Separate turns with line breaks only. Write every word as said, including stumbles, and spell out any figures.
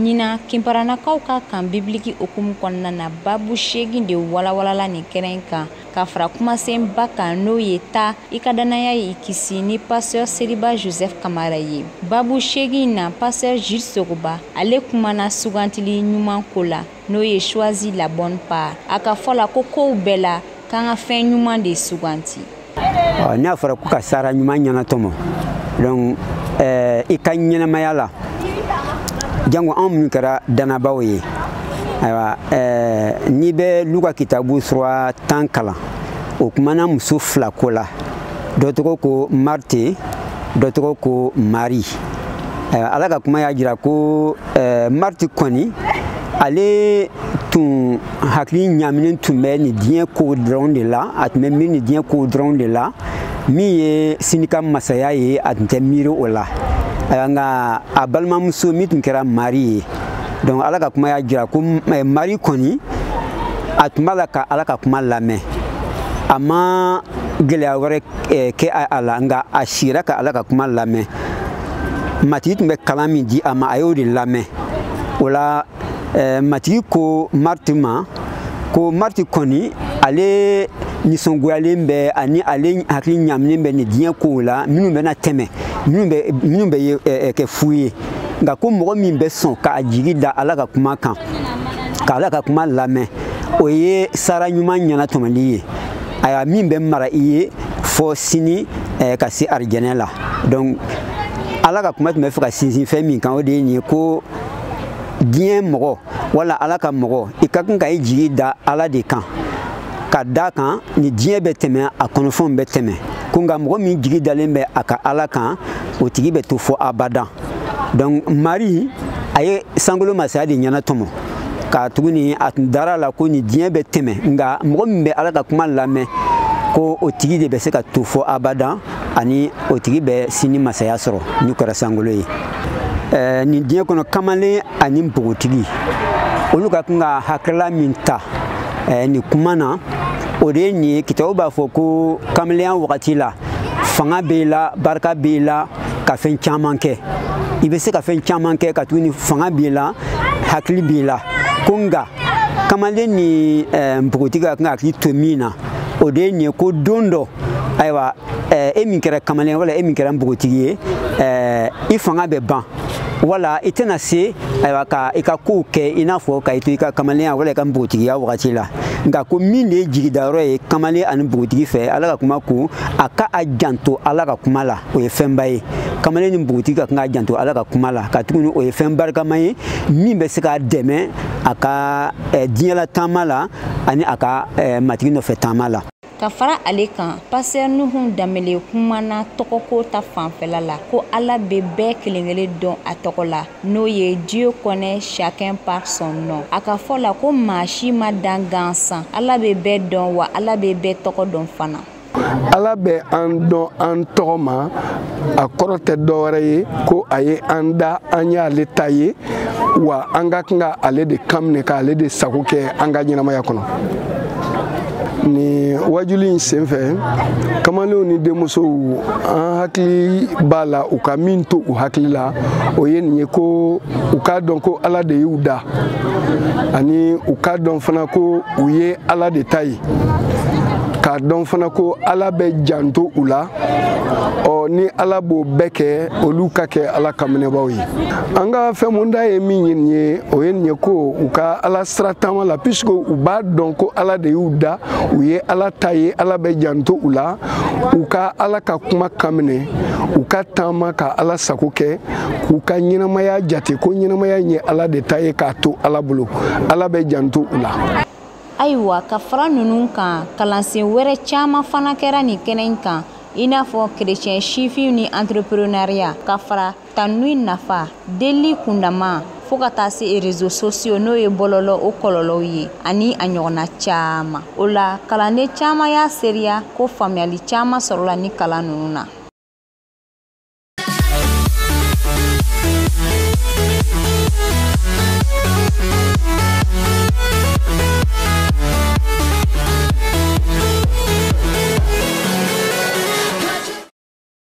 Nina Kimparanakaw ka kan bibliki okumu kɔnɔna na babu segin de walawalala ni kɛnɛ kan ka fara kumasen ba kan n'o ye ta i ka danaya ye i kisi ni pasteur Seriba Joseph Kamara ye. Babu segin na pasteur Jules Sogoba ale kumana sugantili ɲuman ko la n'o ye choisi la bonne part. A ka fɔ la ko kow bɛɛ la kan ka fɛn ɲuman de suganti.
N'a fɔra ko ka sara ɲuman ɲɛnatɔmɔ donc i ka ɲɛnamaya la jango an minnu kɛra danabaaw ye ayiwa n'i bɛ Luka kitabu sura tan kalan o kumana muso fila ko la dɔ tɔgɔ ko Marthe dɔ tɔgɔ ko Marie. Ala ka kuma y'a jira ko Marthe kɔni ale tun hakili ɲaminen tun bɛ nin diɲɛ kow dɔrɔn de la, a tun bɛ miiri nin diɲɛ kow dɔrɔn de la, min ye sini ka masaya ye a tun tɛ miiri o la. Nka a balimamuso min tun kɛra Marie ye, donc Ala ka kuma y'a jira ko Marie kɔni a tun b'a la ka Ala ka kuma lamɛn, a ma gɛlɛya wɛrɛ kɛ a la, nka a sira ka Ala ka kuma lamɛn. Matigi tun bɛ kalan min di a ma a y'o de lamɛn. O la matigi ko Marthe ma ko Marthe kɔni ale nisɔngoyalen bɛ ani ale hakili ɲaminen bɛ nin diɲɛ kow la minnu bɛna tɛmɛ minnu bɛ minnu bɛ kɛ fu ye, nka ko mɔgɔ min bɛ sɔn k'a jigi da Ala ka kuma kan ka Ala ka kuma lamɛn o ye sara ɲuman ɲɛnatɔmɔli ye, ayiwa min bɛ mara i ye fɔ sini ka se arijɛnɛ la. Donc Ala ka kuma tun bɛ fɛ ka sinsin fɛn min kan o de ye nin ye ko diɲɛ mɔgɔ wala Ala ka mɔgɔ i ka kan ka i jigi da Ala de kan, ka da kan ni diɲɛ bɛ tɛmɛ a kɔnɔfɛnw bɛ tɛmɛ, ko nka mɔgɔ min jigi dalen bɛ a ka Ala kan o tigi bɛ to fɔ abada. Donc Marie a ye sankolo masaya de ɲɛnatɔmɔ ka tuguni a tun dara la ko ni diɲɛ bɛ tɛmɛ, nka mɔgɔ min bɛ Ala ka kuma lamɛn ko o tigi de bɛ se ka to fɔ abada ani o tigi bɛ sini masaya sɔrɔ ni kɛra sankolo ye. Nin diɲɛ kɔnɔ kamalen ani npogotigi olu ka kan ka hakilila min ta nin kuma na o de ye nin ye. Kitabu b'a fɔ ko kamalenya wagati la fanga b'i la, barika b'i la, ka fɛn caman kɛ, i bɛ se ka fɛn caman kɛ ka tuguni fanga b'i la, hakili b'i la, ko nka kamalen ni npogotigi ka kan ka hakili to min na o de ye nin ye ko don dɔ ayiwa e min kɛra kamalen wala e min kɛra npogotigi ye i fanga bɛ ban wala i tɛna se ayiwa ka i ka kow kɛ i n'a fɔ ka i to i ka kamalenya wala i ka npogotigiya wagati la, nka ko min de ye jigidayɔrɔ ye kamalen ani npogotigi fɛ Ala ka kuma ko a ka a janto Ala ka kuma la, o ye fɛnba ye. Kamalen ni npogotigi ka kan ka janto Ala ka kuma la, ka tuguni o ye fɛn barikama ye min bɛ se k'a dɛmɛ a ka diɲɛla taama la ani a ka matigi nɔfɛ taama la.
Ka fara ale kan pasteur Nuhu Danbele kumana tɔgɔko ta fanfɛla la ko Ala bɛ bɛɛ kelen kelen dɔn a tɔgɔ la, n'o ye Dieu connaît chacun par son nom. A ka fɔ la ko maa si ma dan gansan, Ala bɛ bɛɛ dɔn wa Ala bɛ bɛɛ tɔgɔ dɔn fana.
Ala bɛ an dɔn an tɔgɔ ma, a kɔrɔ tɛ dɔwɛrɛ ye ko a ye an da an y'ale ta ye wa an ka kan ka ale de kan minɛ k'ale de sago kɛ an ka ɲɛnamaya kɔnɔ. Ni wajuli in senfɛ kamalenw ni denmusow an hakili b'a la u ka min to u hakili la o ye nin ye ko u k'a dɔn ko Ala de y'u da ani u k'a dɔn fana ko u ye Ala de ta ye, k'a dɔn fana ko Ala bɛ janto u la, ɔ ni Ala b'o bɛɛ kɛ olu ka kɛ Ala ka minɛbaw ye. An ka fɛn mun da ye min ye nin ye o ye nin ye ko u ka Ala sira taama la puisque u b'a dɔn ko Ala de y'u da, u ye Ala ta ye, Ala bɛ janto u la, u ka Ala ka kuma kan minɛ, u ka taama ka Ala sago kɛ, k'u ka ɲɛnamaya jate ko ɲɛnamaya in ye Ala de ta ye k'a to Ala bolo, Ala bɛ janto u la.
Ayiwa ka fara ninnu kan kalansen wɛrɛ caman fana kɛra nin kɛnɛ in kan i n'a fɔ chrétien sifinw ni entrepreneuriat, ka fara tanuni nafa, deli kundama fo ka taa se réseaux sociaux n'o ye bɔlɔlɔ o kɔlɔlɔw ye ani a ɲɔgɔnna caman. O la kalanden caman y'a seriya ko faamuyali caman sɔrɔla ni kalan ninnu na.